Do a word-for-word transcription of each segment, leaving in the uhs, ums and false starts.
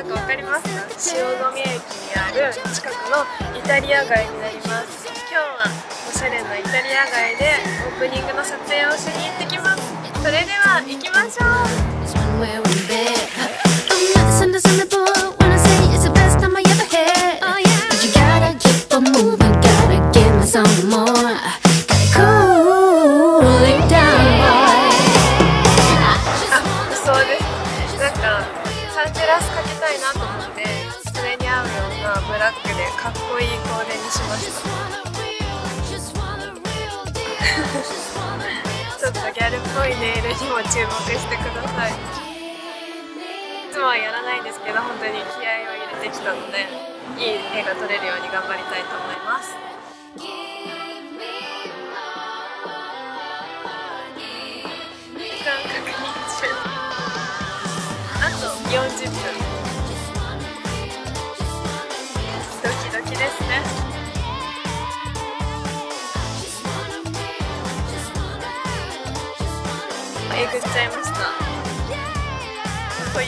か分かりますか？汐留駅にある近くのイタリア街になります。今日はおしゃれなイタリア街でオープニングの撮影をしに行ってきます。それでは行きましょう。サングラスかけたいなと思って、それに合うようなブラックでかっこいいコーデにしました。ちょっとギャルっぽいネイルにも注目してください。いつもはやらないんですけど、本当に気合を入れてきたので、いい絵が撮れるように頑張りたいと思います。時間確認中。よんじゅっぷん。ドキドキですね。えぐっちゃいました。こういう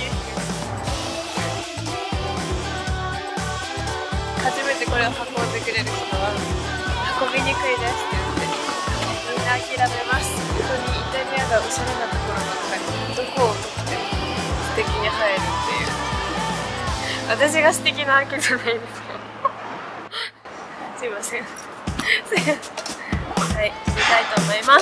初めてこれを運んでくれる人は運びにくいですって言ってみんな諦めます。本当にイタリアがおしゃれなところばっかり。どこを撮っても素敵に入るっていう。私が素敵なわけじゃないですよ。すいません。はい、撮りたいと思います。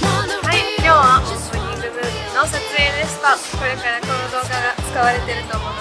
これからこの動画が使われてると思う